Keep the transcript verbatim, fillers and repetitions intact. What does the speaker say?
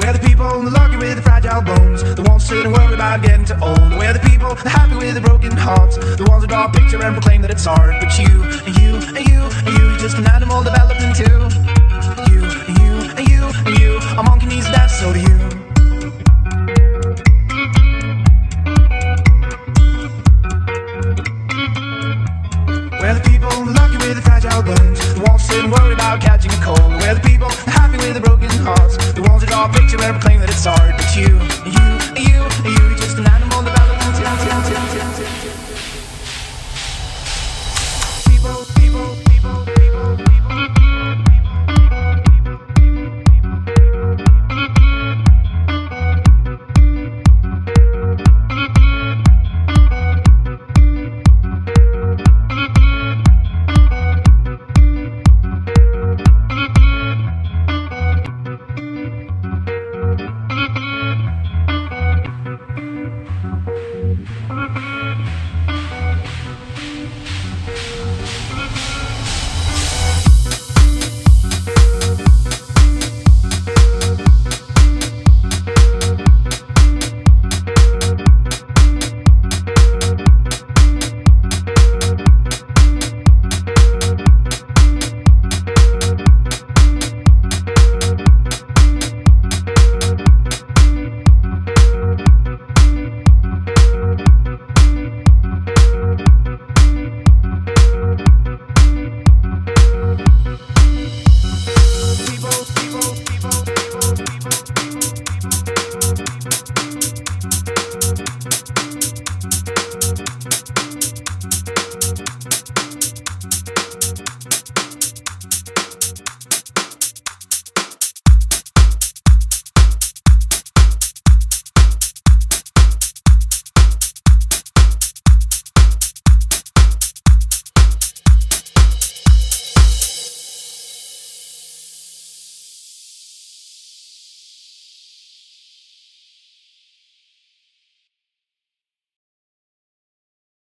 We're the people, the lucky with the fragile bones, the ones who don't worry about getting too old. We're the people, the happy with the broken hearts, the ones who draw a picture and proclaim that it's art. But you, and you, and you, and you, you're just an animal developing too. You, and you, and you, and you, a monkey needs to dance, so do you. We're the people, the lucky with the fragile bones, the ones who don't worry about catching a cold. We're the people, the happy with the broken hearts, the ones who draw a picture and proclaim that it's art. But you, and you, and you, and you, you're just an animal developing too. People, people, people, people, people.